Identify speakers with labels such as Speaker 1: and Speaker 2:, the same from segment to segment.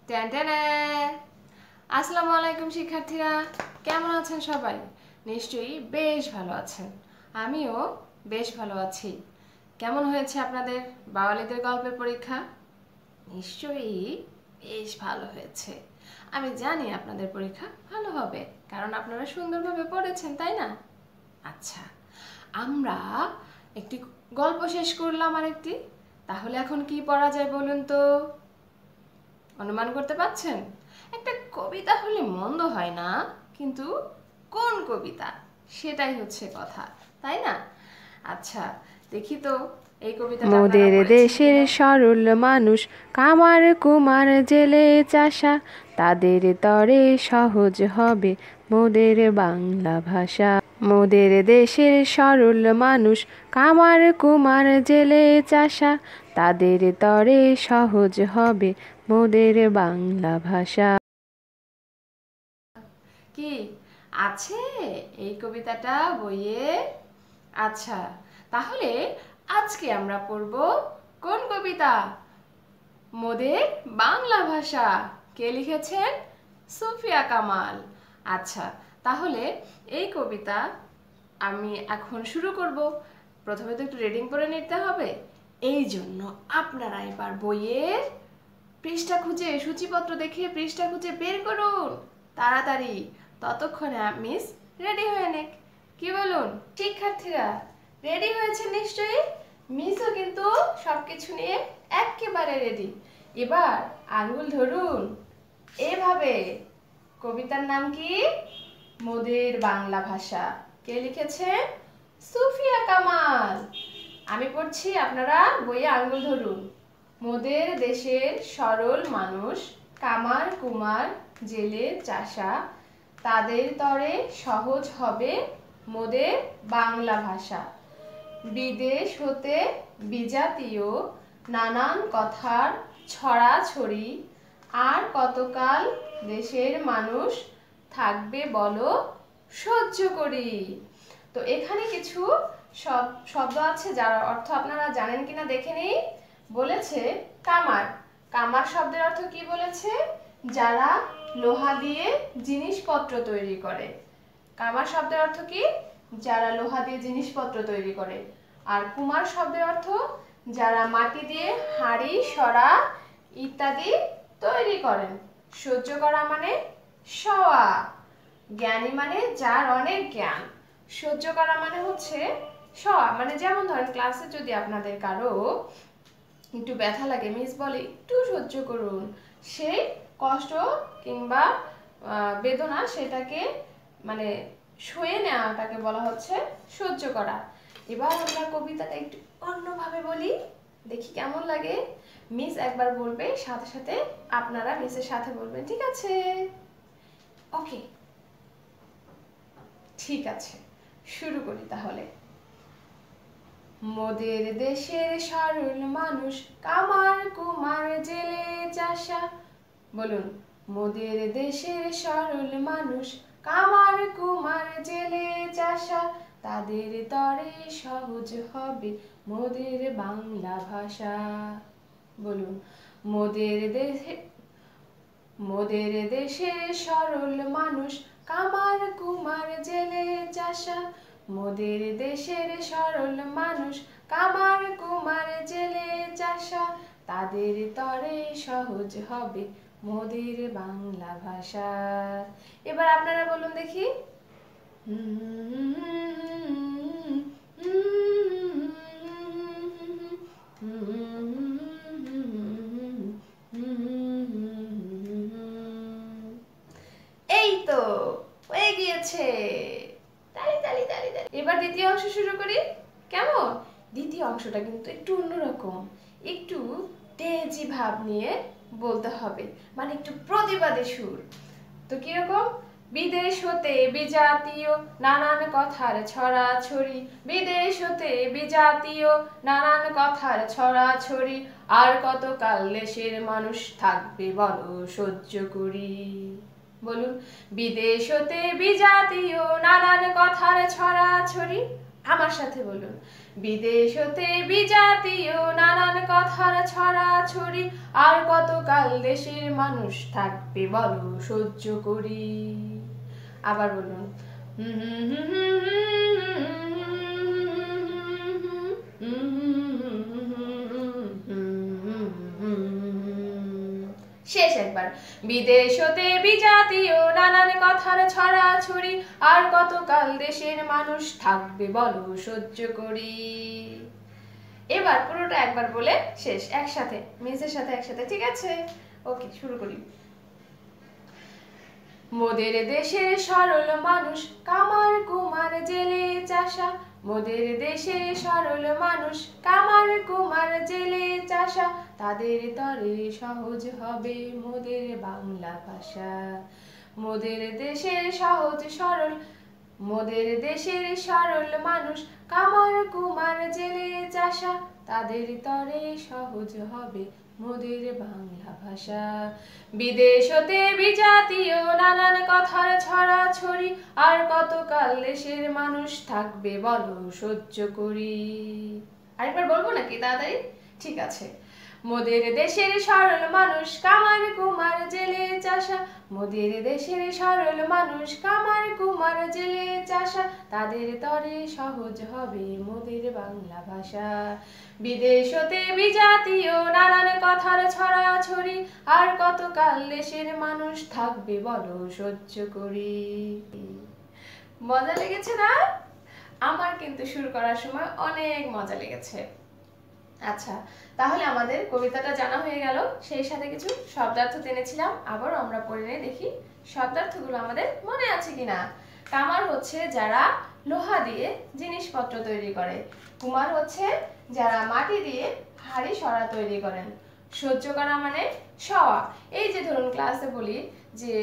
Speaker 1: টেনটেনে আসসালামু আলাইকুম শিক্ষার্থীরা, কেমন আছেন সবাই? নিশ্চয়ই বেশ ভালো আছেন। আমিও বেশ ভালো আছি। কেমন হয়েছে আপনাদের বাওয়ালিদের গল্পের পরীক্ষা? নিশ্চয়ই বেশ ভালো হয়েছে। আমি জানি আপনাদের পরীক্ষা ভালো হবে, কারণ আপনারা সুন্দরভাবে পড়েছেন, তাই না? আচ্ছা, আমরা একটি গল্প শেষ করলাম আরেকটি। তাহলে এখন কি পড়া যায় বলুন তো? অনুমান করতে পারছেন? একটা কবিতা হলে মন্দ হয় না, কিন্তু কোন কবিতা সেটাই হচ্ছে কথা, তাই না? আচ্ছা, দেখি তো এই কবিতাটা আপনারা
Speaker 2: মোদের
Speaker 1: পড়েছেন
Speaker 2: দেশের
Speaker 1: কিনা।
Speaker 2: সরল মানুষ, কামার কুমার জেলে চাষা, তাদের তরে সহজ হবে মোদের বাংলা ভাষা। মোদের দেশের সরল মানুষ, কামার কুমার জেলে চাষা, তাদের তরে সহজ হবে মোদের বাংলা ভাষা।
Speaker 1: কি আছে এই কবিতাটা বইয়ে? আচ্ছা, তাহলে আজকে আমরা পড়ব কোন কবিতা? মোদের বাংলা ভাষা। কে লিখেছেন? সুফিয়া কামাল। আচ্ছা, তাহলে এই কবিতা আমি এখন শুরু করব। প্রথমে তো একটু রিডিং করে নিতে হবে। এই জন্য আপনারা এবার বইয়ের পৃষ্ঠা খুঁজে, সূচিপত্র দেখে পৃষ্ঠা খুঁজে বের করুন তাড়াতাড়ি। ততক্ষণে মিস রেডি হয়ে নিক। কি বলুন শিক্ষার্থীরা? রেডি হয়েছে নিশ্চয়ই? মিসও কিন্তু সবকিছু নিয়ে একেবারে রেডি। এবার আঙ্গুল ধরুন এভাবে। কবিতার নাম কি? মোদের বাংলা ভাষা। কে লিখেছে? সুফিয়া কামাল। আমি পড়ছি, আপনারা বইয়ে আঙ্গুল ধরুন। মোদের দেশের সরল মানুষ, কামার কুমার জেলে চাষা, তাদের তরে সহজ হবে মোদের বাংলা ভাষা। বিদেশ হতে বিজাতীয় নানান কথার ছড়াছড়ি, আর কতকাল দেশের মানুষ থাকবে বলো সহ্য করি। তো এখানে কিছু শব্দ আছে যার অর্থ আপনারা জানেন কিনা দেখে নেই। বলেছে কামার। কামার শব্দের অর্থ কি বলেছে? যারা লোহা দিয়ে জিনিসপত্র তৈরি করে। কামার শব্দের অর্থ কি? যারা লোহা দিয়ে জিনিসপত্র তৈরি করে। আর কুমার শব্দের অর্থ যারা মাটি দিয়ে হাঁড়ি, সরা ইত্যাদি তৈরি করেন। সহ্য করা মানে সওয়া। জ্ঞানী মানে যার অনেক জ্ঞান। সহ্য করা মানে হচ্ছে সওয়া, মানে যেমন ধরেন ক্লাসে যদি আপনাদের কারো একটু ব্যথা লাগে, মিস বলে একটু সহ্য করুন, সেই কষ্ট কিংবা বেদনা সেটাকে মানে সয়ে নেওয়াটাকে বলা হচ্ছে সহ্য করা। এবার আমরা কবিতাটা একটু অন্যভাবে বলি, দেখি কেমন লাগে। মিস একবার বলবে, সাথে সাথে আপনারা মিসের সাথে বলবেন, ঠিক আছে? ওকে, ঠিক আছে, শুরু করি তাহলে। মোদের দেশের সরল মানুষ, কামার কুমার জেলে চাষা। বলুন, মোদের দেশের সরল মানুষ, কামার কুমার জেলে চাষা, তাদের তরে সহজ হবে মোদের বাংলা ভাষা। বলুন, মোদের দেশের সরল মানুষ, কামার কুমার জেলে চাষা, মোদের দেশের সরল মানুষ, কামার কুমার জেলে চাষা, তাদের তরে সহজ হবে মোদের বাংলা ভাষা। এবার আপনারা বলুন দেখি। এই তো হয়ে গিয়েছে। তালি তালি তালি তালি। এবার দ্বিতীয় অংশ শুরু করি। কেমন? দ্বিতীয় অংশটা কিন্তু একটু অন্যরকম, একটু তেজি ভাব নিয়ে বলতে হবে, মানে একটু প্রতিবাদী সুর। তো কিরকম? বিদেশ হতে বিজাতীয় নানান কথার ছড়াছড়ি, বিদেশ হতে বিজাতীয় নানান কথার ছড়াছড়ি, আর কতকাল দেশের মানুষ থাকবে বলো সহ্য করি। বলুন, বিদেশ হতে বিজাতীয় নানান কথার ছড়াছড়ি। আমার সাথে বলুন, বিদেশ হতে বিজাতীয় নানান কথার ছড়াছড়ি, আর কতকাল দেশের মানুষ থাকবে বলো সহ্য করি। আবার বলুন, শেষ একবার। বিদেশ হতে বিজাতীয় নানান কথার ছড়াছড়ি, আর কতকাল দেশের মানুষ থাকবে বলো সহ্য করি। এবার পুরোটা একবার বলে শেষ, একসাথে, মিসের সাথে একসাথে, ঠিক আছে? ওকে, শুরু করি। মোদের দেশের সরল মানুষ, কামার কুমার জেলে চাষা, মোদের দেশের সরল মানুষ, কামার কুমার জেলে চাষা, তাদের তরে সহজ হবে মোদের বাংলা ভাষা। মোদের দেশের সহজ সরল, মোদের দেশের সরল মানুষ, কামার কুমার জেলে চাষা, তাদের তরে সহজ হবে মোদের বাংলা ভাষা। বিদেশ হতে বিজাতীয় নানান কথার ছড়াছড়ি, আর কতকাল দেশের মানুষ থাকবে বলো সহ্য করি। আরেকবার বলবো নাকি তাড়াতাড়ি? ঠিক আছে। মোদের দেশের সরল মানুষ, কামার কুমার জেলে চাষা, মোদের দেশের সরল মানুষ, কামার কুমার জেলে চাষা, তাদের তরে সহজ হবে মোদের বাংলা ভাষা। বিদেশ হতে বিজাতীয় নানান কথার ছড়াছড়ি, আর কতকাল দেশের মানুষ থাকবে বলো সহ্য করি। মজা লেগেছে না? আমার কিন্তু শুরু করার সময় অনেক মজা লেগেছে। আচ্ছা, তাহলে আমাদের কবিতাটা জানা হয়ে গেল, সেই সাথে কিছু শব্দার্থ জেনেছিলাম। আবারও আমরা পড়ে নিয়ে দেখি শব্দার্থগুলো আমাদের মনে আছে কিনা। কামার হচ্ছে যারা লোহা দিয়ে জিনিসপত্র তৈরি করে, কুমার হচ্ছে যারা মাটি দিয়ে হাড়ি সরা তৈরি করেন, সহ্য করা মানে সওয়া। এই যে ধরুন ক্লাসে বলি যে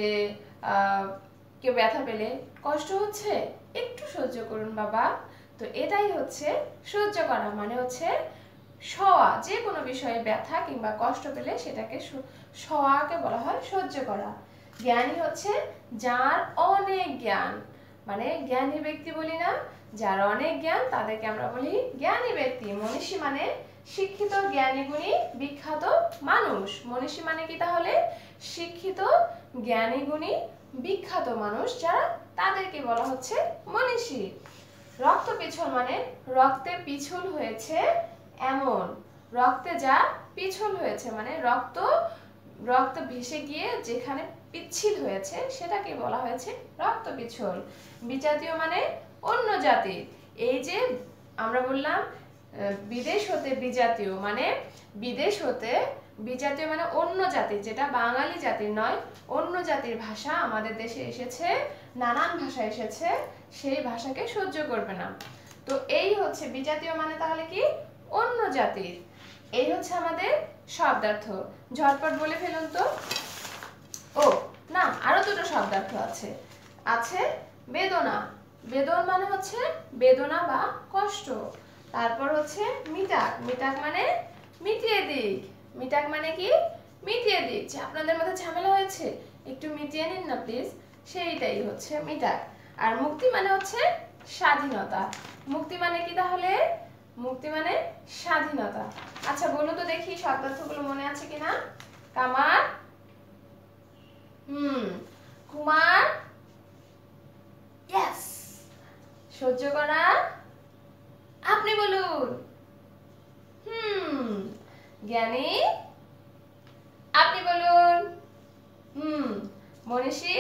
Speaker 1: কেউ ব্যথা পেলে কষ্ট হচ্ছে, একটু সহ্য করুন বাবা, তো এটাই হচ্ছে সহ্য করা, মানে হচ্ছে সওয়া। যে কোনো বিষয়ে ব্যথা কিংবা কষ্ট পেলে সেটাকে সওয়াকে বলা হয় সহ্য করা। জ্ঞানী হচ্ছে যার অনেক জ্ঞান, মানে জ্ঞানী ব্যক্তি বলি না, যার অনেক জ্ঞান তাদেরকে আমরা বলি জ্ঞানী ব্যক্তি। মনীষী মানে শিক্ষিত, জ্ঞানী গুণী বিখ্যাত মানুষ। মনীষী মানে কি তাহলে? শিক্ষিত, জ্ঞানী গুণী বিখ্যাত মানুষ যারা, তাদেরকে বলা হচ্ছে মনীষী। রক্ত পিছল মানে রক্তে পিছল হয়েছে এমন, রক্তে যা পিছল হয়েছে মানে রক্ত ভেসে গিয়ে যেখানে পিচ্ছিল হয়েছে সেটাকে বলা হয়েছে রক্ত পিছল। বিজাতীয় মানে অন্য জাতির। এই যে আমরা বললাম বিদেশ হতে বিজাতীয়, মানে বিদেশ হতে বিজাতীয় মানে অন্য জাতির, যেটা বাঙালি জাতির নয়, অন্য জাতির ভাষা আমাদের দেশে এসেছে, নানান ভাষা এসেছে, সেই ভাষাকে সহ্য করবে না। তো এই হচ্ছে বিজাতীয় মানে তাহলে কি? অন্য জাতির। এই হচ্ছে আমাদের শব্দার্থ। ঝটপট বলে ফেলুন তো। ও না, আরো দুটো শব্দার্থ আছে বেদনা। বেদন মানে হচ্ছে বেদনা বা কষ্ট। তারপর হচ্ছে মিটাক। মিটাক মানে মিটিয়ে দিক। মিটাক মানে কি? মিটিয়ে দিক। যে আপনাদের মধ্যে ঝামেলা হয়েছে, একটু মিটিয়ে নিন না প্লিজ, সেইটাই হচ্ছে মিটাক। আর মুক্তি মানে হচ্ছে স্বাধীনতা। মুক্তি মানে কি তাহলে? মুক্তি মানে স্বাধীনতা। আচ্ছা বলো তো দেখি শব্দার্থগুলো মনে আছে কিনা। কামার, কুমার, ইয়েস, সহ্য করা, আপনি বলুন, জ্ঞানী, আপনি বলুন, মনীষী,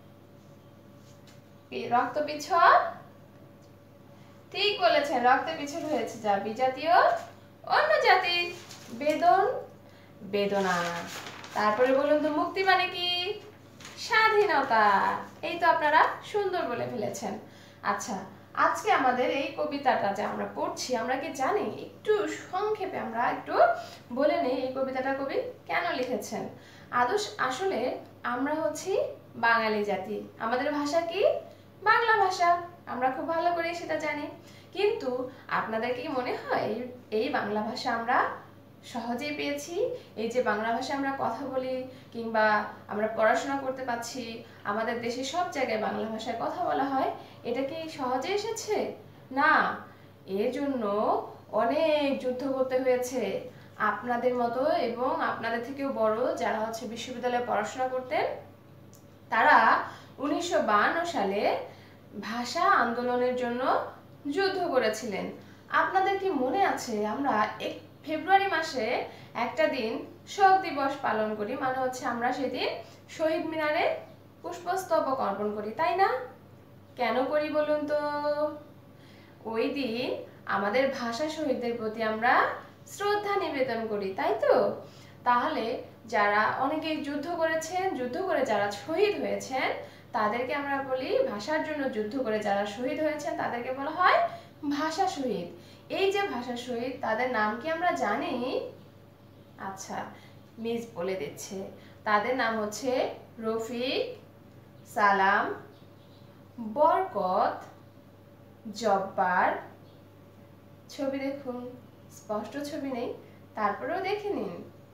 Speaker 1: রক্ত পিছল, ঠিক বলেছেন, রক্তে পিছল হয়েছে যা বিজাতীয় অন্য জাতির। বেদন, বেদনা। তারপরে বলুন তো মুক্তি মানে কি? স্বাধীনতা। এই তো আপনারা সুন্দর বলে ফেলেছেন। আচ্ছা, আজকে আমাদের এই কবিতাটা যে আমরা পড়ছি, আমরা কি জানি? একটু সংক্ষেপে আমরা একটু বলে নেই এই কবিতাটা কবি কেন লিখেছেন। আসলে আমরা হচ্ছি বাঙালি জাতি, আমাদের ভাষা কি? বাংলা ভাষা। আমরা খুব ভালো করে সেটা জানি, কিন্তু আপনাদের কি মনে হয় এই বাংলা ভাষা আমরা সহজেই পেয়েছি? এই যে বাংলা ভাষায় আমরা কথা বলি কিংবা আমরা পড়াশোনা করতে পারছি, আমাদের দেশে সব জায়গায় বাংলা ভাষায় কথা বলা হয়, এটা কি সহজে এসেছে? না, এর জন্য অনেক যুদ্ধ করতে হয়েছে। আপনাদের মতো এবং আপনাদের থেকেও বড় যারা হচ্ছে বিশ্ববিদ্যালয়ে পড়াশোনা করতেন, তারা 1952 সালে ভাষা আন্দোলনের জন্য যুদ্ধ করেছিলেন। আপনাদের কি মনে আছে আমরা ফেব্রুয়ারি মাসে একটা দিন শোক দিবস পালন করি, মানে হচ্ছে আমরা সেদিন শহীদ মিনারে পুষ্পস্তবক অর্পণ করি, তাই না? কেন করি বলুন তো? ওই দিন আমাদের ভাষা শহীদদের প্রতি আমরা শ্রদ্ধা নিবেদন করি, তাই তো? তাহলে যারা অনেকেই যুদ্ধ করেছেন, যুদ্ধ করে যারা শহীদ হয়েছেন তাদেরকে আমরা বলি, ভাষার জন্য যুদ্ধ করে যারা শহীদ হয়েছেন তাদেরকে বলা হয় ভাষা শহীদ। এই যে ভাষা শহীদ, তাদের নাম কি আমরা জানি? আচ্ছা, মিস বলে দিচ্ছে। তাদের নাম হচ্ছে রফিক, সালাম, বরকত, জব্বার। ছবি দেখুন, স্পষ্ট ছবি নেই, তারপরেও দেখে নিন।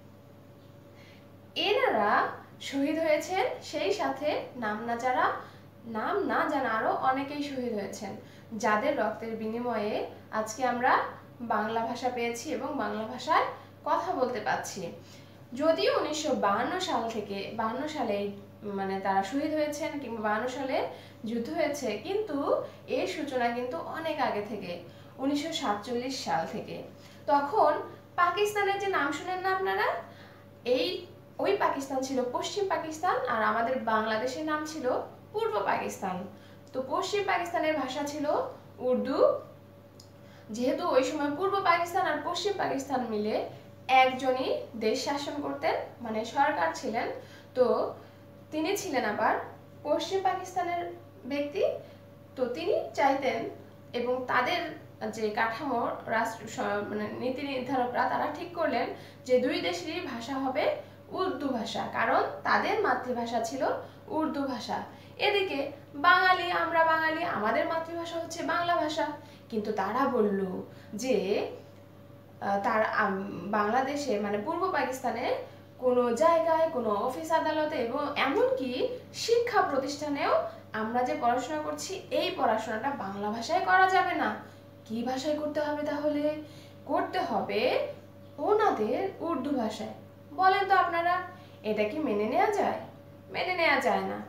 Speaker 1: এনারা শহীদ হয়েছেন, সেই সাথে নাম না জানা আরো অনেকেই শহীদ হয়েছেন, যাদের রক্তের বিনিময়ে আজকে আমরা বাংলা ভাষা পেয়েছি এবং বাংলা ভাষায় কথা বলতে পারছি। যদিও 1952 সালে মানে তারা শহীদ হয়েছেন কিংবা 52 সালে যুদ্ধ হয়েছে, কিন্তু এর সূচনা কিন্তু অনেক আগে থেকে, 1947 সাল থেকে। তখন পাকিস্তানের যে নাম শুনেন না আপনারা, ওই পাকিস্তান ছিল পশ্চিম পাকিস্তান, আর আমাদের বাংলাদেশের নাম ছিল পূর্ব পাকিস্তান। তো পশ্চিম পাকিস্তানের ভাষা ছিল উর্দু। যেহেতু ওই সময় পূর্ব পাকিস্তান আর পশ্চিম পাকিস্তান মিলে একজনই দেশ শাসন করতেন, মানে সরকার ছিলেন, তো তিনি ছিলেন আবার পশ্চিম পাকিস্তানের ব্যক্তি। তো তিনি চাইতেন, এবং তাদের যে কাঠামো মানে নীতি নির্ধারকরা তারা ঠিক করলেন যে দুই দেশেরই ভাষা হবে উর্দু ভাষা, কারণ তাদের মাতৃভাষা ছিল উর্দু ভাষা। এদিকে আমরা বাঙালি, আমাদের মাতৃভাষা হচ্ছে বাংলা ভাষা। কিন্তু তারা বলল যে তার বাংলাদেশে মানে পূর্ব পাকিস্তানে কোনো জায়গায়, কোনো অফিস আদালতে এবং এমনকি শিক্ষা প্রতিষ্ঠানেও আমরা যে পড়াশোনা করছি এই পড়াশোনাটা বাংলা ভাষায় করা যাবে না। কি ভাষায় করতে হবে তাহলে? করতে হবে ওনাদের উর্দু ভাষায়। বলেন তো আপনারা, এটা কি মেনে নেওয়া যায়? মেনে নেওয়া যায় না।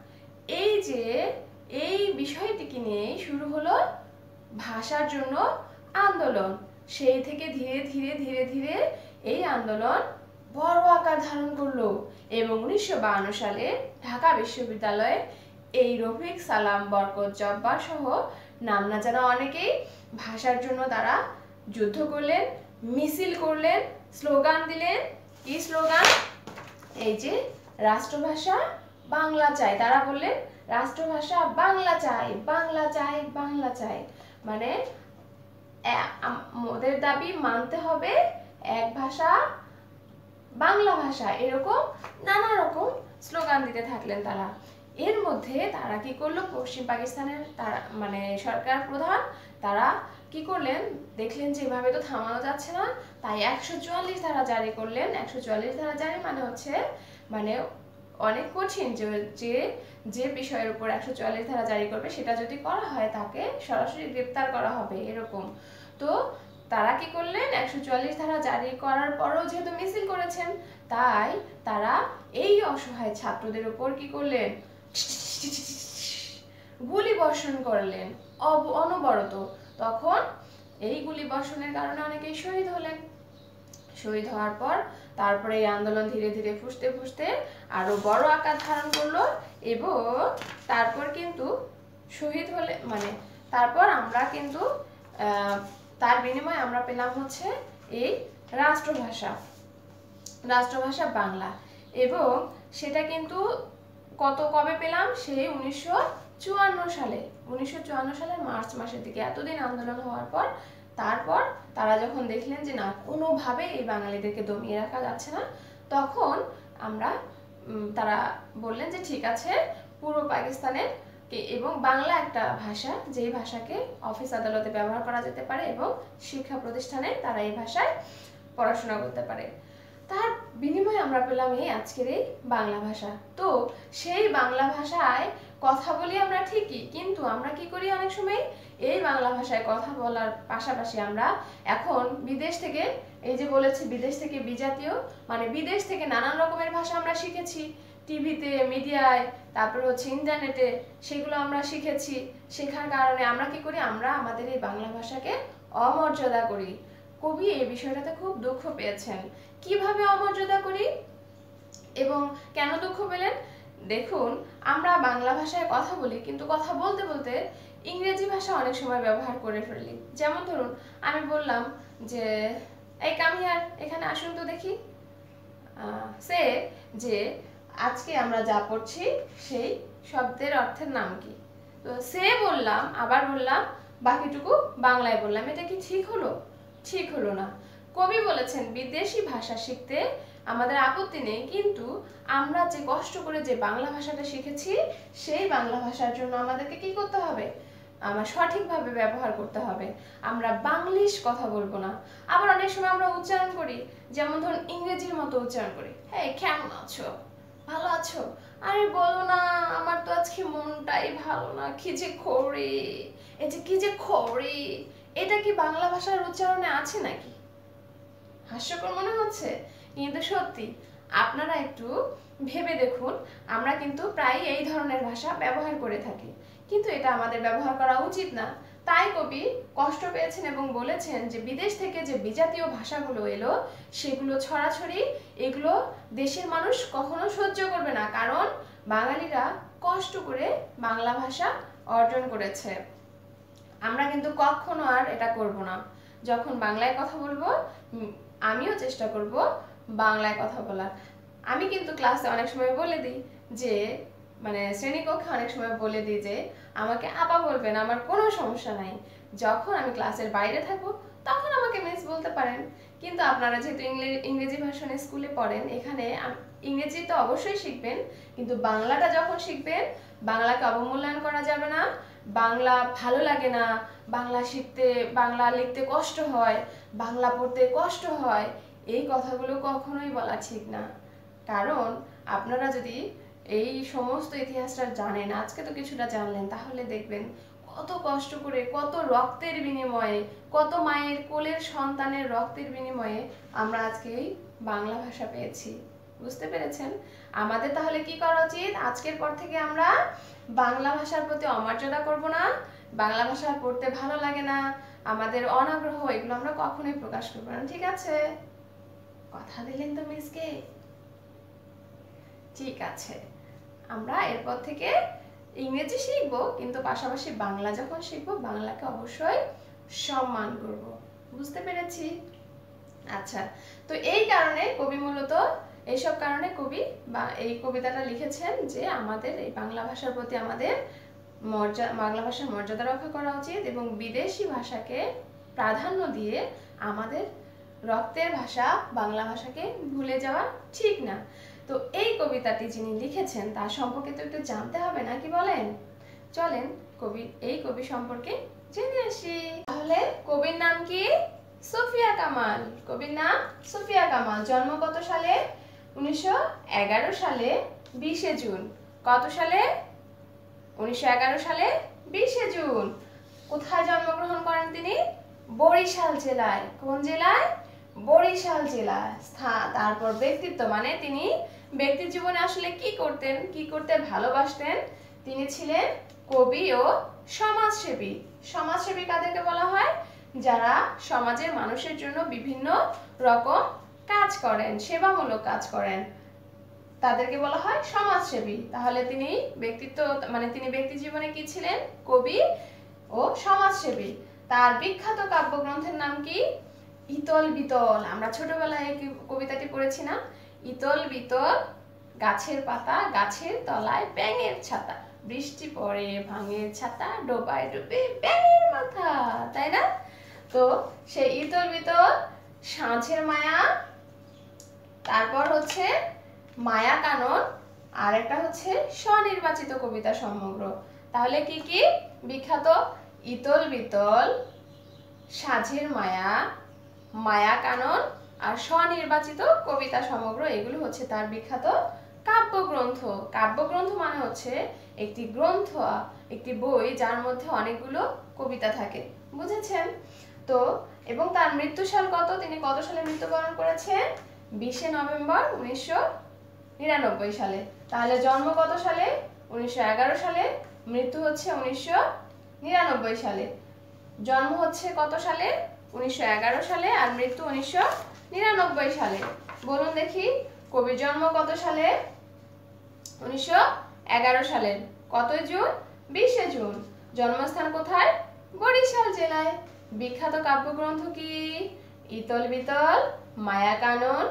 Speaker 1: এই বিষয়টিকে নিয়েই শুরু হলো ভাষার জন্য আন্দোলন। সেই থেকে ধীরে ধীরে ধীরে ধীরে এই আন্দোলন বড় আকার ধারণ করলো, এবং 1952 সালে ঢাকা বিশ্ববিদ্যালয়ে এই রফিক, সালাম, বরকত, জব্বার সহ নাম না জানা অনেকেই ভাষার জন্য তারা যুদ্ধ করলেন, মিছিল করলেন, স্লোগান দিলেন। কি স্লোগান? এই যে রাষ্ট্রভাষা বাংলা চাই, তারা বললেন রাষ্ট্রভাষা বাংলা চাই, বাংলা চাই, বাংলা চাই। মানে ওদের দাবি মানতে হবে এক ভাষা বাংলা ভাষা, এরকম নানা রকম স্লোগান দিতে থাকলেন তারা। এর মধ্যে তারা কি করলো, পশ্চিম পাকিস্তানের তারা মানে সরকার প্রধান তারা কি করলেন, দেখলেন যে এভাবে তো থামানো যাচ্ছে না, তাই 144 ধারা জারি করলেন। 144 ধারা জারি মানে হচ্ছে মানে অনেক কঠিন, যে বিষয়ের উপর 144 ধারা জারি করবে সেটা যদি করা হয় তাকে সরাসরি গ্রেপ্তার করা হবে, এরকম। তো তারা কি করলেন, 144 ধারা জারি করার পরও যেহেতু মিছিল করেছেন, তাই তারা এই অসহায় ছাত্রদের উপর কি করলেন, গুলি বর্ষণ করলেন অনবরত। তখন এই গুলি বর্ষণের কারণে অনেকেই শহীদ হলেন। শহীদ হওয়ার পর তারপরে এই আন্দোলন ধীরে ধীরে ফুসতে ফুসতে আরো বড় আকার ধারণ করলো, এবং তারপর কিন্তু শহীদ হলে মানে তারপর আমরা কিন্তু তার বিনিময়ে আমরা পেলাম হচ্ছে এই রাষ্ট্রভাষা বাংলা। এবং সেটা কিন্তু কবে পেলাম, সেই 1954 সালে, 1954 সালের মার্চ মাসের দিকে। এতদিন আন্দোলন হওয়ার পর তারপর তারা যখন দেখলেন যে না, কোনোভাবে এই বাঙালিদেরকে দমিয়ে রাখা যাচ্ছে না, তখন তারা বললেন যে ঠিক আছে, পূর্ব পাকিস্তানের এবং বাংলা একটা ভাষা, যেই ভাষাকে অফিস আদালতে ব্যবহার করা যেতে পারে এবং শিক্ষা প্রতিষ্ঠানে তারা এই ভাষায় পড়াশোনা করতে পারে। তার বিনিময়ে আমরা পেলাম এই আজকের এই বাংলা ভাষা। তো সেই বাংলা ভাষায় কথা বলি আমরা ঠিকই, কিন্তু আমরা কি করি অনেক সময় এই বাংলা ভাষায় কথা বলার পাশাপাশি আমরা এখন বিদেশ থেকে, এই যে বলেছি বিদেশ থেকে বিজাতীয়, মানে বিদেশ থেকে নানান রকমের ভাষা আমরা শিখেছি, টিভিতে, মিডিয়ায়, তারপর হচ্ছে ইন্টারনেটে, সেগুলো আমরা শিখেছি। শেখার কারণে আমরা কি করি, আমরা আমাদের এই বাংলা ভাষাকে অমর্যাদা করি। কবি এই বিষয়টাতে খুব দুঃখ পেয়েছেন। কিভাবে অমর্যাদা করি এবং কেন দুঃখ পেলেন? দেখুন, আমরা বাংলা ভাষায় কথা বলি, কিন্তু কথা বলতে বলতে ইংরেজি ভাষা অনেক সময় ব্যবহার করে ফেলি। যেমন ধরুন, আমি বললাম যে এই কাম হিয়ার, এখানে আসুন তো দেখি। সে যে আজকে আমরা যা পড়ছি সেই শব্দের অর্থের নাম কি? তো সে বললাম, আবার বললাম, বাকিটুকু বাংলায় বললাম। এটা কি ঠিক হলো? ঠিক হলো না। কবি বলেছেন বিদেশি ভাষা শিখতে আমাদের আপত্তি নেই, কিন্তু আমরা যে কষ্ট করে যে বাংলা ভাষাটা শিখেছি সেই বাংলা ভাষার জন্য আমাদেরকে কি করতে হবে? আমরা সঠিকভাবে ব্যবহার করতে হবে। আমরা বাংলিশ কথা বলবো না। আবার অনেক সময় আমরা উচ্চারণ করি, যেমন ধরুন ইংরেজির মতো উচ্চারণ করি, হ্যাঁ কেমন আছো, ভালো আছো? আরে বলো না, আমার তো আজকে মনটাই ভালো না, কি যে করি, এই যে কি যে করি, এটা কি বাংলা ভাষার উচ্চারণে আছে নাকি? হাস্যকর মনে হচ্ছে, কিন্তু সত্যি। আপনারা একটু ভেবে দেখুন, আমরা কিন্তু প্রায় এই ধরনের ভাষা ব্যবহার করে থাকি, কিন্তু এটা আমাদের ব্যবহার করা উচিত না। তাই কবি কষ্ট পেয়েছেন এবং বলেছেন যে বিদেশ থেকে যে বিজাতীয় ভাষাগুলো এলো সেগুলো ছড়াছড়ি, এগুলো দেশের মানুষ কখনো সহ্য করবে না, কারণ বাঙালিরা কষ্ট করে বাংলা ভাষা অর্জন করেছে। আমরা কিন্তু কখনো আর এটা করব না। যখন বাংলায় কথা বলবো, আমিও চেষ্টা করব বাংলায় কথা বলার। আমি কিন্তু ক্লাসে অনেক সময় বলে দিই যে, মানে শ্রেণীকক্ষে অনেক সময় বলে দিই যে আমাকে আপা বলবেন, আমার কোনো সমস্যা নাই। যখন আমি ক্লাসের বাইরে থাকবো তখন আমাকে মিস বলতে পারেন। কিন্তু আপনারা যেহেতু ইংরেজি ভার্সনে স্কুলে পড়েন, এখানে ইংরেজি তো অবশ্যই শিখবেন, কিন্তু বাংলাটা যখন শিখবেন, বাংলাকে অবমূল্যায়ন করা যাবে না। বাংলা ভালো লাগে না, বাংলা শিখতে, বাংলা লিখতে কষ্ট হয়, বাংলা পড়তে কষ্ট হয়, এই কথাগুলো কখনোই বলা ঠিক না। কারণ আপনারা যদি এই সমস্ত ইতিহাসটা জানেন, আজকে তো কিছুটা জানলেন, তাহলে দেখবেন কত কষ্ট করে, কত রক্তের বিনিময়ে, কত মায়ের কোলের সন্তানের রক্তের বিনিময়ে আমরা আজকে এই বাংলা ভাষা পেয়েছি। বুঝতে পেরেছেন? আমাদের তাহলে কি করা উচিত? আজকের পর থেকে আমরা বাংলা ভাষার প্রতি অমর্যাদা করব না, বাংলা ভাষা পড়তে ভালো লাগে না, আমাদের অনাগ্রহ, এগুলো আমরা কখনোই প্রকাশ করব না। ঠিক আছে? কথা দিলেন তো মিসকে? ঠিক আছে, আমরা এরপর থেকে ইংরেজি শিখবো, কিন্তু পাশাপাশি বাংলা যখন শিখবো, বাংলাকে অবশ্যই সম্মান করব। বুঝতে পেরেছি? আচ্ছা, তো এই কারণে কবি মূলত এইসব কারণে কবি বা এই কবিতাটা লিখেছেন যে আমাদের এই বাংলা ভাষার প্রতি আমাদের বাংলা ভাষার মর্যাদা রক্ষা করা উচিত এবং বিদেশি ভাষাকে প্রাধান্য দিয়ে আমাদের রক্তের ভাষা বাংলা ভাষাকে ভুলে যাওয়া ঠিক না। তো এই কবিতাটি যিনি লিখেছেন তার সম্পর্কে তো একটু জানতে হবে নাকি বলেন? চলেন এই কবি সম্পর্কে জেনে আসি। তাহলে কবির নাম কি? সুফিয়া কামাল। কবির নাম সুফিয়া কামাল। জন্ম কত সালে? 1911 সালে 20 জুন। কত সালে? 1911 সালে 20 জুন। কোথায় জন্মগ্রহণ করেন তিনি? বরিশাল জেলায়। কোন জেলায়? বরিশাল জেলায়। তারপর ব্যক্তিত্ব, মানে তিনি ব্যক্তি জীবনে আসলে কি করতেন, কি করতে ভালোবাসতেন? তিনি ছিলেন কবি ও সমাজসেবী। সমাজসেবী কাদেরকে বলা হয়? যারা সমাজের মানুষের জন্য বিভিন্ন রকম কাজ করেন, সেবামূলক কাজ করেন, তাদেরকে বলা হয় সমাজসেবী। তাহলে তিনি তিনি ব্যক্তি জীবনে কি ছিলেন? কবি ও সমাজসেবী। তার বিখ্যাত কাব্যগ্রন্থের নাম কি? ইতল বিতল। আমরা ছোটবেলায় এই কবিতাটি পড়েছি না? ইতল বিতল, গাছের পাতা, গাছের তলায় ব্যাঙের ছাতা, বৃষ্টি পড়ে ভাঙে ছাতা, ডোবায় ডুবে ব্যাঙের মাথা, তাই না? তো সেই ইতল বিতল, সাঁঝের মায়া, তারপর হচ্ছে মায়া কানন, আর একটা হচ্ছে স্বনির্বাচিত কবিতা সমগ্র। তাহলে কি কি বিখ্যাত? ইতল বিতল, সাঁঝের মায়া, মায়া কানন আর স্বনির্বাচিত কবিতা সমগ্র, এগুলো হচ্ছে তার বিখ্যাত কাব্য কাব্যগ্রন্থ। কাব্যগ্রন্থ মানে হচ্ছে একটি গ্রন্থ, একটি বই যার মধ্যে অনেকগুলো কবিতা থাকে, বুঝেছেন? তো এবং তার মৃত্যুসাল কত, তিনি কত সালে মৃত্যুবরণ করেছেন? 20শে নভেম্বর 1999 সালে। তাহলে জন্ম কত সালে? 1911 সালে, মৃত্যু হচ্ছে 1999 সালে। জন্ম হচ্ছে কত সালে? 1911 সালে, আর মৃত্যু 1999 সালে। বলুন দেখি, কবির জন্ম কত সালে? 1911 সালের কতই জুন? 20শে জুন। জন্মস্থান কোথায়? বরিশাল জেলায়। বিখ্যাত কাব্যগ্রন্থ কি? ইতল বিতল, মায়াকানন,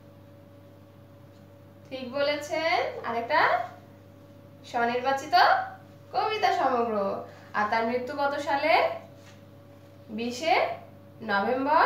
Speaker 1: ঠিক বলেছেন, আরেকটা স্বনির্বাচিত কবিতা সমগ্র। আর তার মৃত্যু কত সালে? 20শে নভেম্বর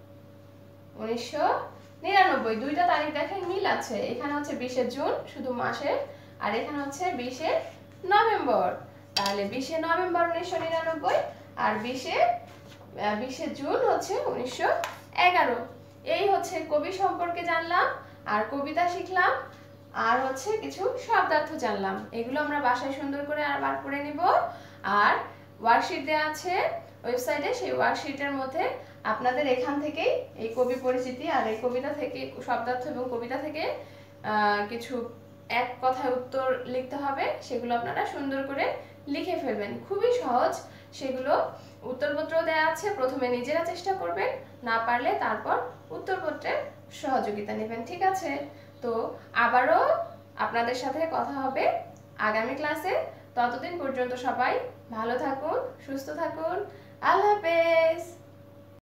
Speaker 1: 1999। দুইটা তারিখ দেখেন মিল আছে, এখানে হচ্ছে 20শে জুন শুধু মাসের, আর এখানে হচ্ছে 20শে নভেম্বর। তাহলে 20শে নভেম্বর 1999 আর 20শে জুন হচ্ছে 1911। এই হচ্ছে কবি সম্পর্কে জানলাম, আর কবিতা শিখলাম, আর হচ্ছে কিছু শব্দার্থ জানলাম। এগুলো আমরা বাসায় সুন্দর করে আবার পড়ে নিব। আর ওয়ার্কশিট দেওয়া আছে ওয়েবসাইটে, সেই ওয়ার্কশিটের মধ্যে আপনাদের এখান থেকেই এই কবি পরিচিতি আর এই কবিতা থেকে শব্দার্থ এবং কবিতা থেকে কিছু এক কথায় উত্তর লিখতে হবে, সেগুলো আপনারা সুন্দর করে লিখে ফেলবেন, খুবই সহজ। সেগুলো উত্তরপত্র দেওয়া আছে, প্রথমে নিজেরা চেষ্টা করবেন, না পারলে তারপর উত্তরপত্রের সহযোগিতা নেবেন, ঠিক আছে? তো আবারও আপনাদের সাথে কথা হবে আগামী ক্লাসে। ততদিন পর্যন্ত সবাই ভালো থাকুন, সুস্থ থাকুন। আল্লাহ হাফেজ।